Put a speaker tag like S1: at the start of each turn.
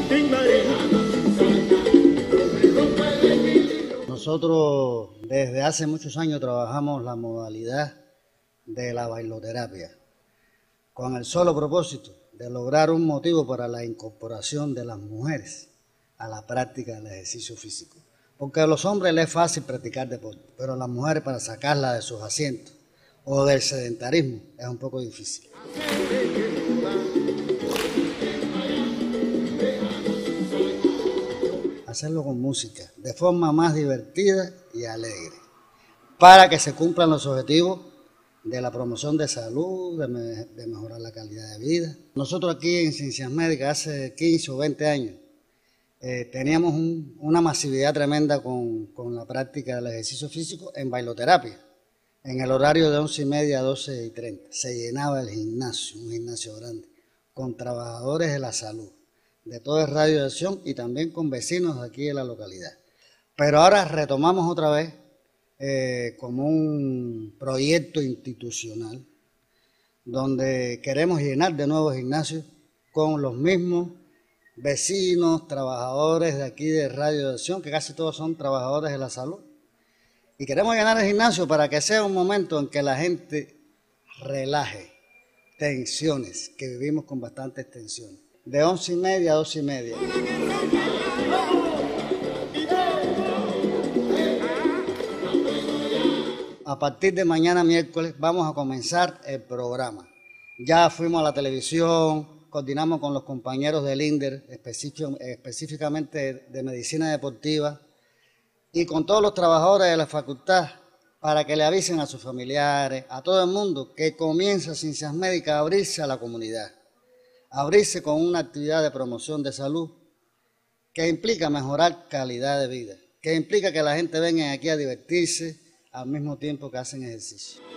S1: Nosotros desde hace muchos años trabajamos la modalidad de la bailoterapia con el solo propósito de lograr un motivo para la incorporación de las mujeres a la práctica del ejercicio físico. Porque a los hombres les es fácil practicar deporte, pero a las mujeres para sacarlas de sus asientos o del sedentarismo es un poco difícil. Hacerlo con música, de forma más divertida y alegre, para que se cumplan los objetivos de la promoción de salud, de mejorar la calidad de vida. Nosotros aquí en Ciencias Médicas hace 15 o 20 años teníamos una masividad tremenda con la práctica del ejercicio físico en bailoterapia, en el horario de 11:30 a 12:30. Se llenaba el gimnasio, un gimnasio grande, con trabajadores de la salud, de todo el radio de acción y también con vecinos de aquí de la localidad. Pero ahora retomamos otra vez como un proyecto institucional donde queremos llenar de nuevos gimnasios con los mismos vecinos, trabajadores de aquí de Radio de Acción, que casi todos son trabajadores de la salud. Y queremos llenar el gimnasio para que sea un momento en que la gente relaje tensiones, que vivimos con bastantes tensiones. De 11:30 a 12:30. A partir de mañana miércoles vamos a comenzar el programa. Ya fuimos a la televisión, coordinamos con los compañeros del INDER, específicamente de medicina deportiva, y con todos los trabajadores de la facultad, para que le avisen a sus familiares, a todo el mundo, que comienza Ciencias Médicas a abrirse a la comunidad, a abrirse con una actividad de promoción de salud que implica mejorar calidad de vida, que implica que la gente venga aquí a divertirse al mismo tiempo que hacen ejercicio.